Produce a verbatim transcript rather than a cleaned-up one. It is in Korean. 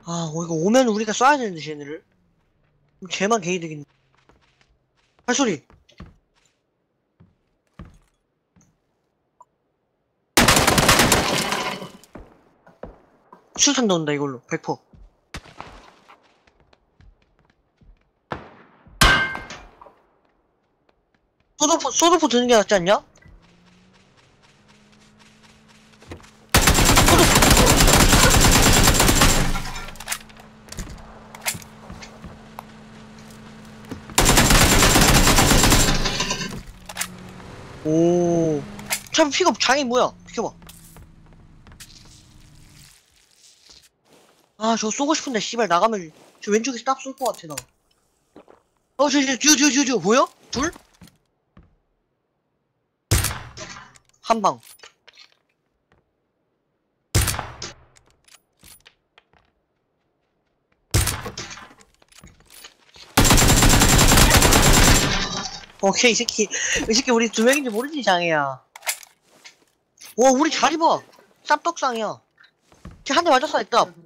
아, 어, 이거 오면 우리가 쏴야 되는데, 쟤네를. 그럼 쟤만 개이득인. 발소리! 수탄 넣는다, 이걸로. 백 퍼센트. 소드포, 소드포 드는 게 낫지 않냐? 오. 참, 픽업 장이 뭐야? 비켜봐. 아, 저거 쏘고 싶은데, 씨발, 나가면, 저 왼쪽에서 딱 쏠 것 같아, 나. 어, 저, 저, 저, 저, 저, 저, 보여? 둘? 한 방. 오케이, 이 새끼. 이 새끼, 우리 두 명인지 모르지, 장애야. 와, 우리 자리 봐. 쌉떡상이야. 쟤 한 대 맞았어, 일단.